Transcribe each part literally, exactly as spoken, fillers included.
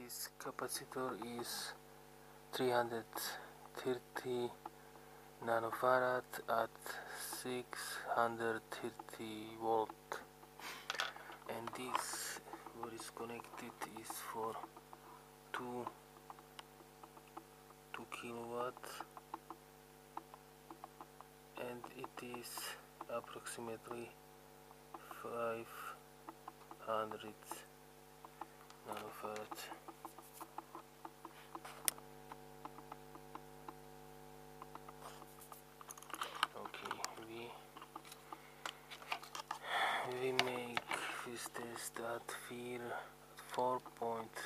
this capacitor is three hundred thirty nanofarad at six hundred thirty volt, and this what is connected is for two two kilowatt, and it is approximately five hundred nanofarad. Okay, we we make this test at four point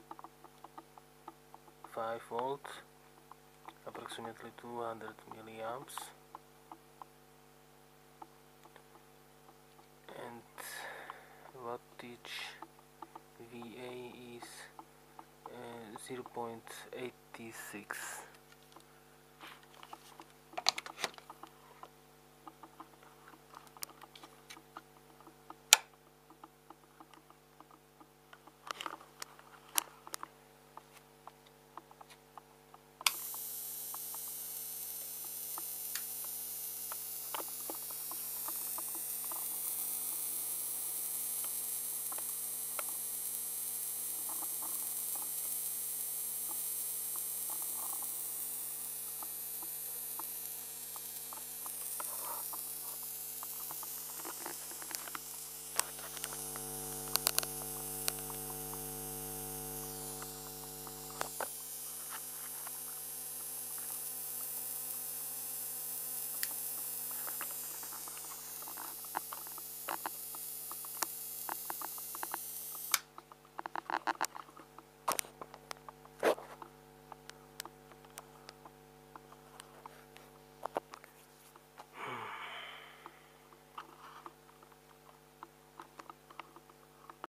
five volt, approximately two hundred milliamps, and wattage V A is uh, zero point eight six.